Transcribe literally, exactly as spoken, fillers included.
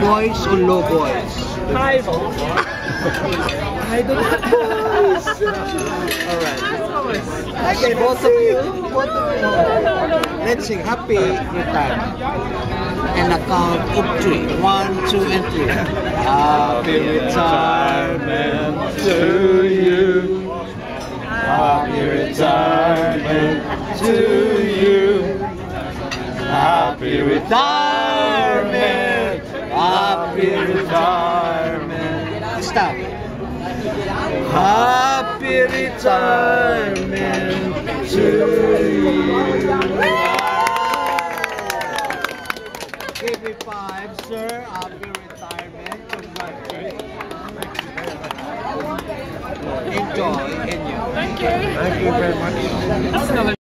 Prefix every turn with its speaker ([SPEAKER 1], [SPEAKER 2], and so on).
[SPEAKER 1] boys or low boys?
[SPEAKER 2] High boys. I don't
[SPEAKER 1] Alright. Okay, both of you. Both of you. Let's sing happy retirement. And a count of three. One, two, and three. Happy retirement to you. Happy retirement to you. Happy retirement. Happy retirement. Stop. Happy retirement to you. Give me five, sir. Happy retirement. Congratulations. Enjoy. Enjoy.
[SPEAKER 2] Thank you.
[SPEAKER 3] Thank you very much.